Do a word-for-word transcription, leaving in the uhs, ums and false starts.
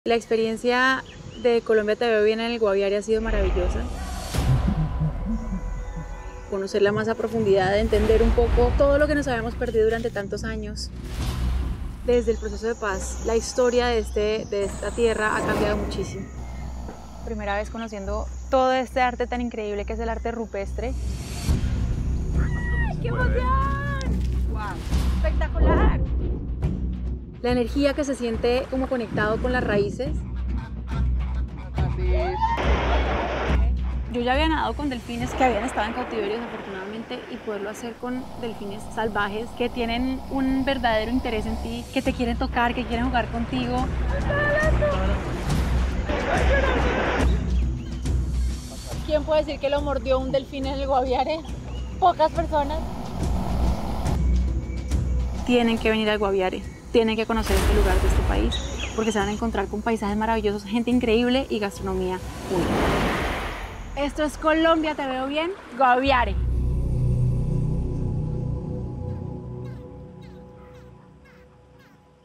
La experiencia de Colombia Te Veo Bien en el Guaviare ha sido maravillosa. Conocerla más a profundidad, entender un poco todo lo que nos habíamos perdido durante tantos años. Desde el proceso de paz, la historia de, este, de esta tierra ha cambiado muchísimo. Primera vez conociendo todo este arte tan increíble que es el arte rupestre. ¡Ay, qué emoción! ¡Wow! ¡Espectacular! La energía que se siente como conectado con las raíces. Yo ya había nadado con delfines que habían estado en cautiverio desafortunadamente, y poderlo hacer con delfines salvajes que tienen un verdadero interés en ti, que te quieren tocar, que quieren jugar contigo. ¿Quién puede decir que lo mordió un delfín en el Guaviare? Pocas personas. Tienen que venir al Guaviare, tienen que conocer este lugar de este país, porque se van a encontrar con paisajes maravillosos, gente increíble y gastronomía única. Esto es Colombia Te Veo Bien, Guaviare.